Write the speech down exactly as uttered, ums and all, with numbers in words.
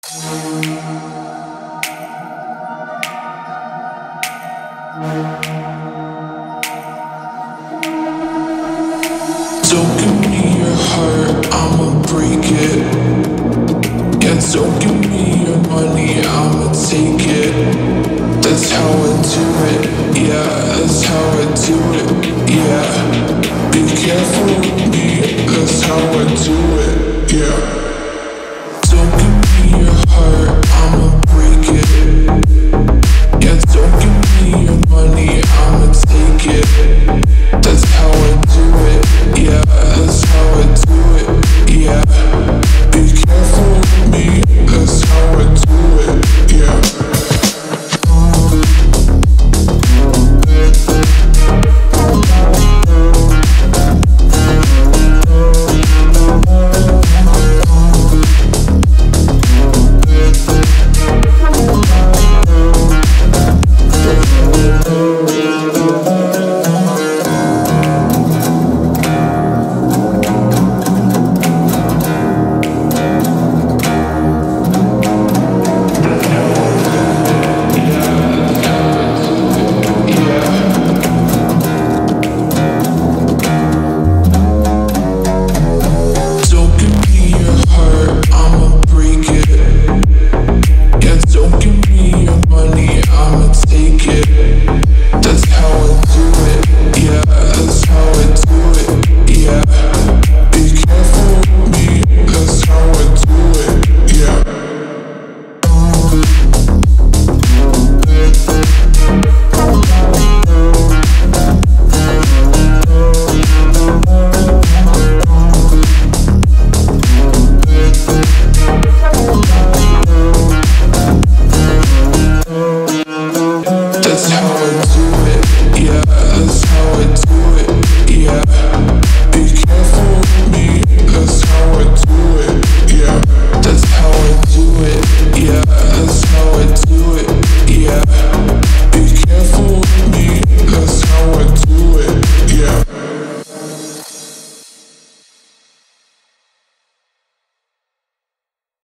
Don't give me your heart, I'ma break it. Yeah, don't give me your money, I'ma take it. That's how I do it, yeah, that's how I do it, yeah. Be careful with me, that's how I do it, yeah.